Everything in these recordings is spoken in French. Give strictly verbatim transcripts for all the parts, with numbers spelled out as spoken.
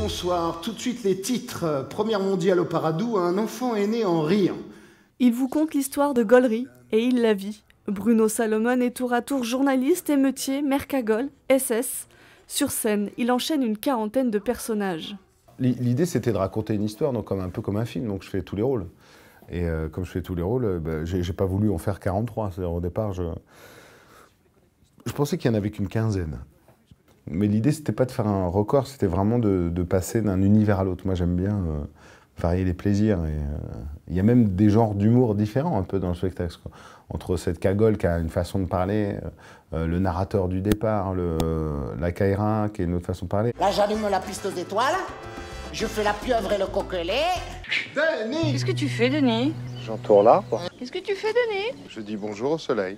bonsoir. Tout de suite les titres. Première mondiale au Paradou, un enfant est né en riant. Il vous conte l'histoire de Gollery et il la vit. Bruno Salomon est tour à tour journaliste, émeutier, mercagole, S S. Sur scène, il enchaîne une quarantaine de personnages. L'idée, c'était de raconter une histoire, donc comme, un peu comme un film, donc je fais tous les rôles. Et euh, comme je fais tous les rôles, euh, bah, j'ai pas voulu en faire quarante-trois. C'est-à-dire au départ, je, je pensais qu'il n'y en avait qu'une quinzaine. Mais l'idée, c'était pas de faire un record, c'était vraiment de, de passer d'un univers à l'autre. Moi, j'aime bien euh, varier les plaisirs. Il euh, y a même des genres d'humour différents un peu dans le spectacle. Quoi. Entre cette cagole qui a une façon de parler, euh, le narrateur du départ, le, la caïra qui est une autre façon de parler. Là, j'allume la piste aux étoiles, je fais la pieuvre et le coquelet. Denis! Qu'est-ce que tu fais, Denis? J'entoure l'arbre. Qu'est-ce que tu fais, Denis? Je dis bonjour au soleil.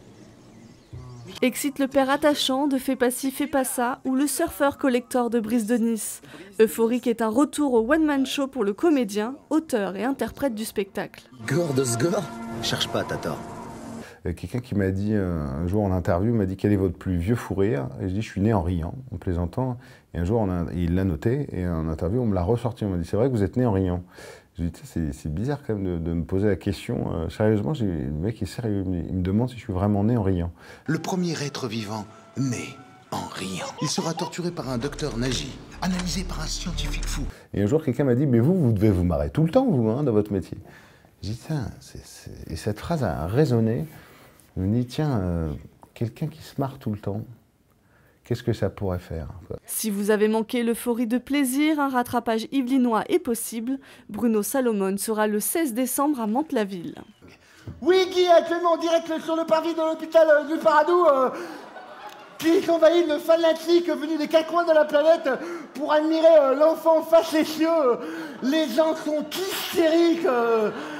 Excite le père attachant de Fais pas ci, fais pas ça, ou le surfeur collector de Brise de Nice. Euphorique est un retour au one-man show pour le comédien, auteur et interprète du spectacle. Gore de Sgore? Cherche pas, t'as tort. Quelqu'un qui m'a dit, euh, un jour en interview, m'a dit quel est votre plus vieux fou rire? Et je dis, je suis né en riant, en plaisantant. Et un jour, on a, il l'a noté, et en interview, on me l'a ressorti. On m'a dit, c'est vrai que vous êtes né en riant. Je dis, c'est bizarre quand même de, de me poser la question. Euh, sérieusement, le mec est sérieux, il me demande si je suis vraiment né en riant. Le premier être vivant né en riant. Il sera torturé par un docteur Nagy, analysé par un scientifique fou. Et un jour, quelqu'un m'a dit, mais vous, vous devez vous marrer tout le temps, vous, hein, dans votre métier. Je dis, tiens, c'est, c'est... et cette phrase a résonné. Je me dis, tiens, euh, quelqu'un qui se marre tout le temps, qu'est-ce que ça pourrait faire, quoi. Si vous avez manqué l'euphorie de plaisir, un rattrapage yvelinois est possible. Bruno Salomon sera le seize décembre à Mantes-la-Ville. Oui, Guy, actuellement en direct sur le parvis de l'hôpital euh, du Paradou, euh, qui envahit le fanatique venu des quatre coins de la planète pour admirer euh, l'enfant face les cieux. Les gens sont hystériques. Euh,